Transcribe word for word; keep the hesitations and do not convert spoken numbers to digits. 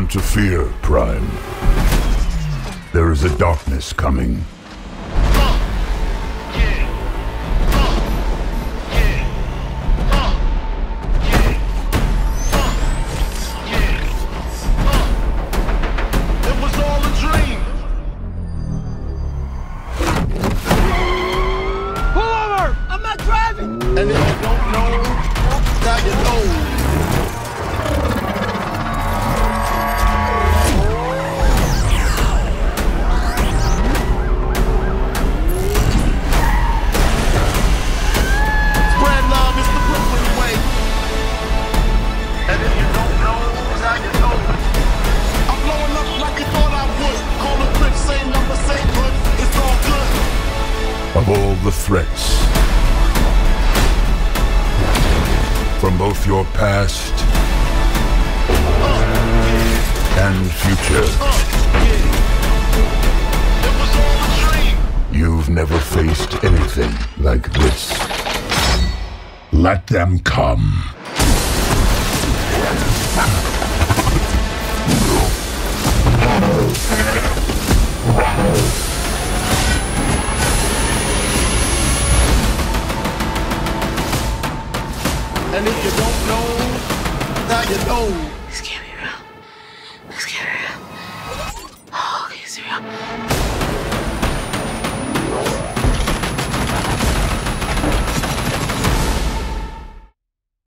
to fear, Prime. There is a darkness coming. Of all the threats, from both your past and future, you've never faced anything like this. Let them come.